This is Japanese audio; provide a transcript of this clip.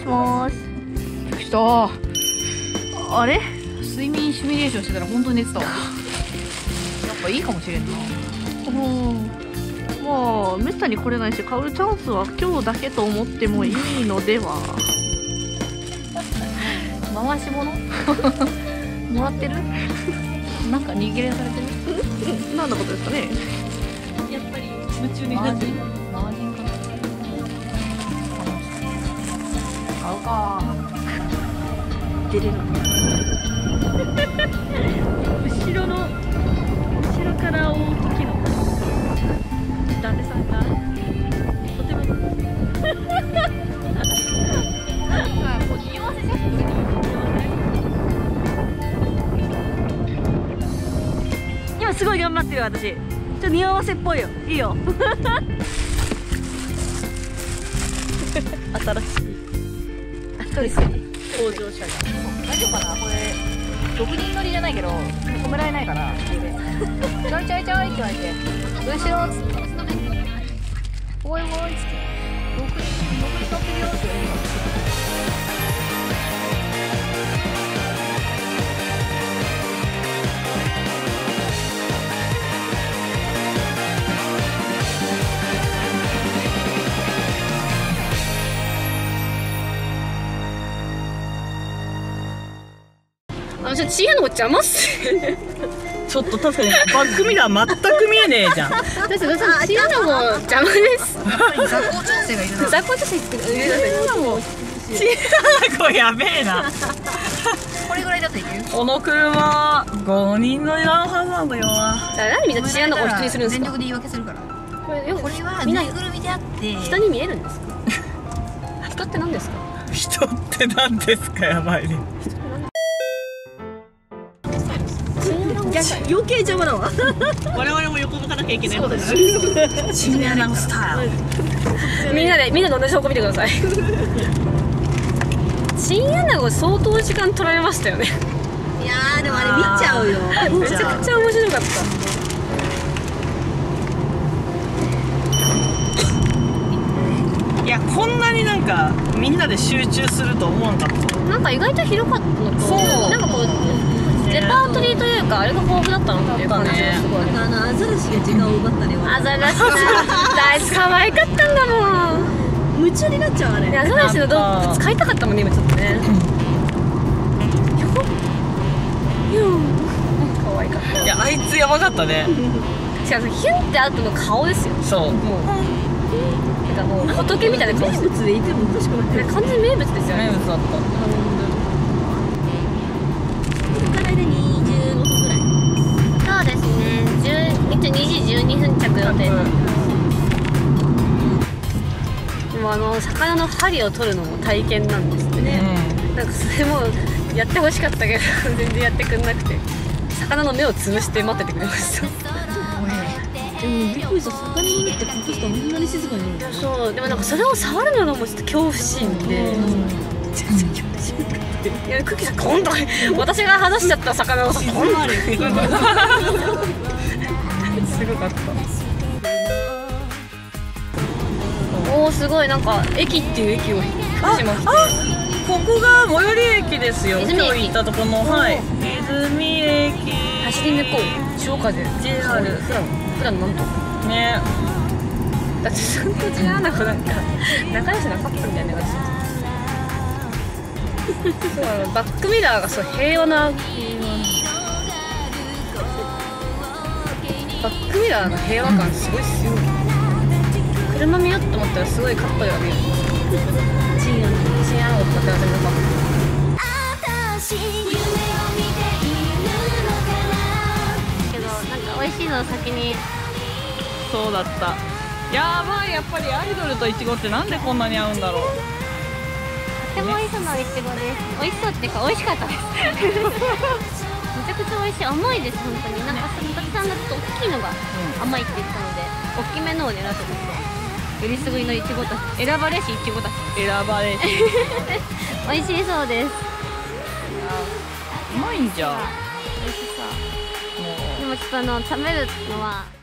もーし。来た。あれ睡眠シミュレーションしてたら本当に寝てたわ。やっぱいいかもしれんな。まあめったに来れないし、買うチャンスは今日だけと思ってもいいのでは。回し物もらってるなんか逃げれされてる何のことですかね。 やっぱり夢中になってる。 マージンかな。買うか。出れる後ろから追う時の伊達さんがとてもなんかこう匂わせ写真撮れる。 今すごい頑張ってる私。ちょっと匂わせっぽいよ。いいよ。新しい登場車両。 大丈夫かなこれ。6人乗りじゃないけど止められないからちょいちょいちょいって言われて後ろっつっておいおいっつって6人乗ってるよって言われる。 ちょっとチアの邪魔っす。 ちょっと確かにバックミラー全く見えねえじゃん。 だってチアのも邪魔です。 座高調整がいるな。 雑魚女性作る。チこれやべえな。 これぐらいだといける。 この車5人乗りなはずなんだよな。 なんでみんなチアの子を人にするんですか。 全力で言い訳するから。 これはみんなぬいぐるみであって人に見えるんですか。人って何ですか。 人って何ですか。やばいね。 余計邪魔だわ。 我々も横向かなきゃいけない。そうです。チンアナゴスタイル。 みんなで同じ方向見てください。チンアナゴ相当時間取られましたよね。 いやーでもあれ見ちゃうよ。 めちゃくちゃ面白かった。 いやこんなになんかみんなで集中すると思わなかった。 なんか意外と広かったのと、なんかこうレパートリーというかあれが豊富だったのっていう感じがすごい。 アザラシが時間を奪ったね。 アザラシが大好き、可愛かったんだもん。 夢中になっちゃうあれ。 アザラシの動物使いたかったもんね今ちょっとね。可愛かった。 いやあいつやばかったね。 違う、ヒュンって後の顔ですよ。 そう。 もうなんかもう仏みたいな顔して名物でいてもおかしくない。 完全に名物ですよね。 名物だった。 からで25分ぐらい。 そうですね。2時12分着予定。でも魚の針を取るのも体験なんですってね。なんかそれもやってほしかったけど全然やってくんなくて、魚の目を潰して待っててくれました。 でもびっくりした。魚の目って隠すとあんなに静かになる。 そう、でもなんかそれを触るのがもうちょっと恐怖心で、全然恐怖心なくて、いやクッキーさん今度私が話しちゃった魚をさ今度すごかった。おおすごい、なんか駅っていう駅を福島来て。 ここが最寄り駅ですよ。 泉駅今日行ったところの、はい。泉駅。 走り抜こう。潮風。 JR。 普段なんと。 ね。 だってそんな違うな、なんか仲良しなカップルみたいな感じです。そうバックミラーがそう平和な。バックミラーの平和感すごいっすよ。車見ようと思ったらすごいかっこいいが見えるんですよ。チンアナゴ使ってますね。けどなんか美味しいのを先に。 そうだった。やばい、やっぱりアイドルとイチゴってなんでこんなに合うんだろう。 とても美味しそうなイチゴです。美味しそうっていうか美味しかったです。めちゃくちゃ美味しい。甘いです本当に。なんか佐々木さんがちょっと大きいのが甘いって言ってたので、大きめのを狙ってます。よりすぐりのイチゴたち、選ばれしイチゴたち。 選ばれし。 美味しそうです。 うまいんじゃん。 美味しそう。でもちょっと食べるのは。